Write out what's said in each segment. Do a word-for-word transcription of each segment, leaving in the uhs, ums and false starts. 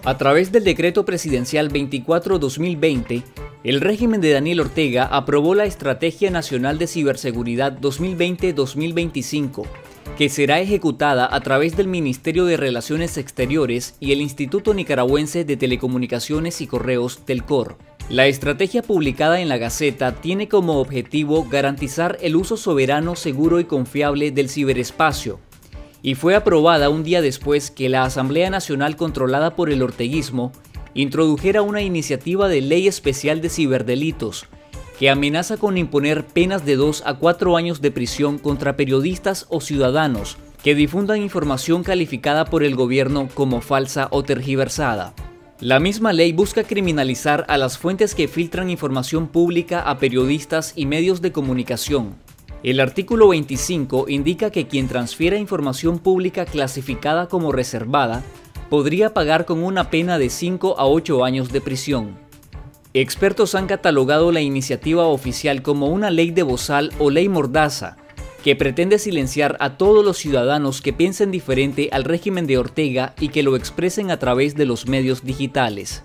A través del Decreto Presidencial veinticuatro guión dos mil veinte, el régimen de Daniel Ortega aprobó la Estrategia Nacional de Ciberseguridad dos mil veinte a dos mil veinticinco, que será ejecutada a través del Ministerio de Relaciones Exteriores y el Instituto Nicaragüense de Telecomunicaciones y Correos, Telcor. La estrategia publicada en la Gaceta tiene como objetivo garantizar el uso soberano, seguro y confiable del ciberespacio, y fue aprobada un día después que la Asamblea Nacional, controlada por el orteguismo, introdujera una iniciativa de ley especial de ciberdelitos que amenaza con imponer penas de dos a cuatro años de prisión contra periodistas o ciudadanos que difundan información calificada por el gobierno como falsa o tergiversada. La misma ley busca criminalizar a las fuentes que filtran información pública a periodistas y medios de comunicación. El artículo veinticinco indica que quien transfiera información pública clasificada como reservada podría pagar con una pena de cinco a ocho años de prisión. Expertos han catalogado la iniciativa oficial como una ley de bozal o ley mordaza, que pretende silenciar a todos los ciudadanos que piensen diferente al régimen de Ortega y que lo expresen a través de los medios digitales.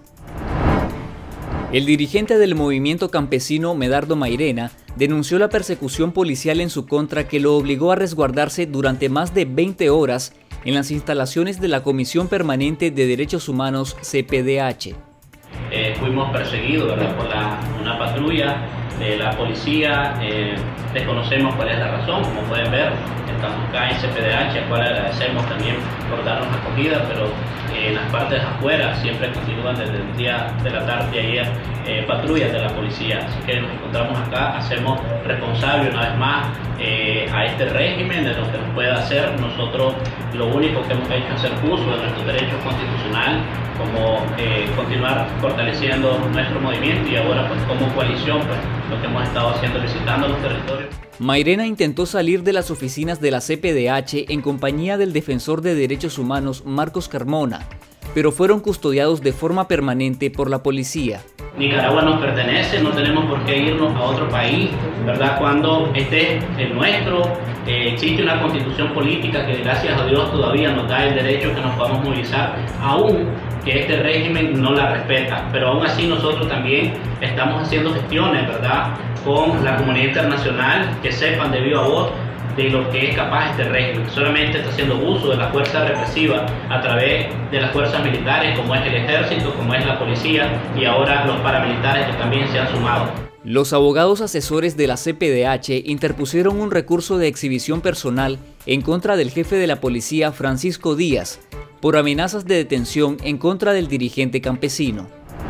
El dirigente del movimiento campesino, Medardo Mairena, denunció la persecución policial en su contra que lo obligó a resguardarse durante más de veinte horas en las instalaciones de la Comisión Permanente de Derechos Humanos, C P D H. Eh, fuimos perseguidos, ¿verdad?, por la, una patrulla de la policía. Eh, desconocemos cuál es la razón. Como pueden ver, estamos acá en C P D H, al cual agradecemos también por darnos acogida, pero eh, en las partes afuera siempre continúan desde el día de la tarde de ayer eh, patrullas de la policía. Así que nos encontramos acá, hacemos responsable una vez más eh, a este régimen de lo que nos pueda hacer. Nosotros lo único que hemos hecho es hacer uso de nuestros derechos constitucionales, como eh, continuar fortaleciendo nuestro movimiento y ahora pues como coalición pues lo que hemos estado haciendo, visitando los territorios. Mairena intentó salir de las oficinas de la C P D H en compañía del defensor de derechos humanos Marcos Carmona, pero fueron custodiados de forma permanente por la policía. Nicaragua nos pertenece, no tenemos por qué irnos a otro país, ¿verdad? Cuando este es nuestro, eh, existe una constitución política que gracias a Dios todavía nos da el derecho que nos podamos movilizar, aún que este régimen no la respeta, pero aún así nosotros también estamos haciendo gestiones, ¿verdad?, con la comunidad internacional, que sepan de viva voz de lo que es capaz este régimen. Solamente está haciendo uso de la fuerza represiva a través de las fuerzas militares, como es el ejército, como es la policía y ahora los paramilitares que también se han sumado. Los abogados asesores de la C P D H interpusieron un recurso de exhibición personal en contra del jefe de la policía, Francisco Díaz, por amenazas de detención en contra del dirigente campesino.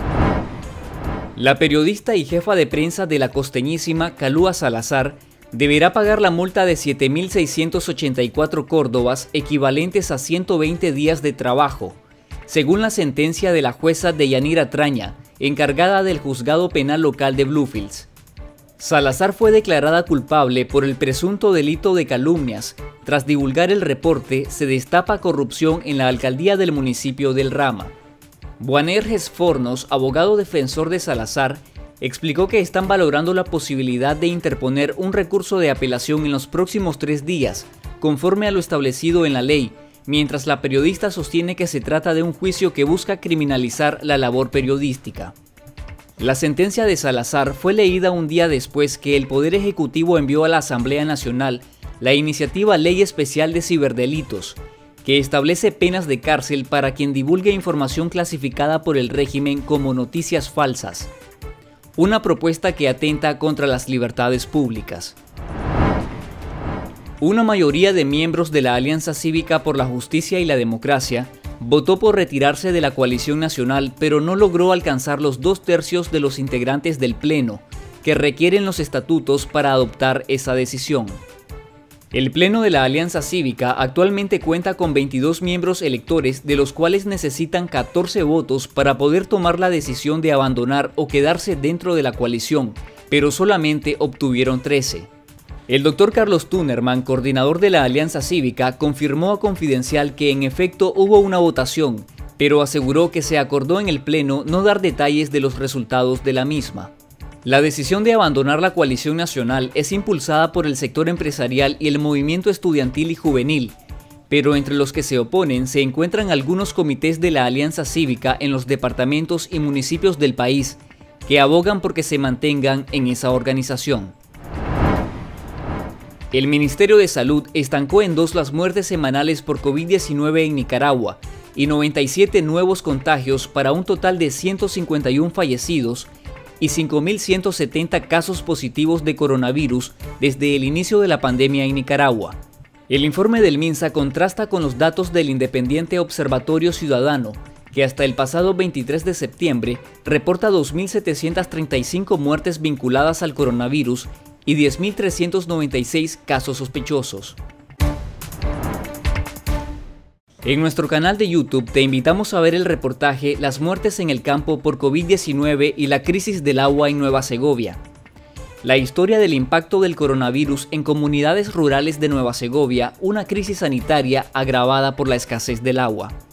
La periodista y jefa de prensa de La Costeñísima, Kalua Salazar, deberá pagar la multa de siete mil seiscientos ochenta y cuatro córdobas, equivalentes a ciento veinte días de trabajo, según la sentencia de la jueza Deyanira Traña, encargada del Juzgado Penal Local de Bluefields. Salazar fue declarada culpable por el presunto delito de calumnias. Tras divulgar el reporte, se destapa corrupción en la alcaldía del municipio del Rama. Boanerges Fornos, abogado defensor de Salazar, explicó que están valorando la posibilidad de interponer un recurso de apelación en los próximos tres días, conforme a lo establecido en la ley, mientras la periodista sostiene que se trata de un juicio que busca criminalizar la labor periodística. La sentencia de Salazar fue leída un día después que el Poder Ejecutivo envió a la Asamblea Nacional la iniciativa Ley Especial de Ciberdelitos, que establece penas de cárcel para quien divulgue información clasificada por el régimen como noticias falsas, una propuesta que atenta contra las libertades públicas. Una mayoría de miembros de la Alianza Cívica por la Justicia y la Democracia votó por retirarse de la coalición nacional, pero no logró alcanzar los dos tercios de los integrantes del Pleno, que requieren los estatutos para adoptar esa decisión. El Pleno de la Alianza Cívica actualmente cuenta con veintidós miembros electores, de los cuales necesitan catorce votos para poder tomar la decisión de abandonar o quedarse dentro de la coalición, pero solamente obtuvieron trece. El doctor Carlos Tunerman, coordinador de la Alianza Cívica, confirmó a Confidencial que en efecto hubo una votación, pero aseguró que se acordó en el Pleno no dar detalles de los resultados de la misma. La decisión de abandonar la coalición nacional es impulsada por el sector empresarial y el movimiento estudiantil y juvenil, pero entre los que se oponen se encuentran algunos comités de la Alianza Cívica en los departamentos y municipios del país, que abogan por que se mantengan en esa organización. El Ministerio de Salud estancó en dos las muertes semanales por COVID diecinueve en Nicaragua y noventa y siete nuevos contagios para un total de ciento cincuenta y uno fallecidos y cinco mil ciento setenta casos positivos de coronavirus desde el inicio de la pandemia en Nicaragua. El informe del MINSA contrasta con los datos del Independiente Observatorio Ciudadano, que hasta el pasado veintitrés de septiembre reporta dos mil setecientas treinta y cinco muertes vinculadas al coronavirus y diez mil trescientos noventa y seis casos sospechosos. En nuestro canal de YouTube te invitamos a ver el reportaje Las muertes en el campo por COVID diecinueve y la crisis del agua en Nueva Segovia. La historia del impacto del coronavirus en comunidades rurales de Nueva Segovia, una crisis sanitaria agravada por la escasez del agua.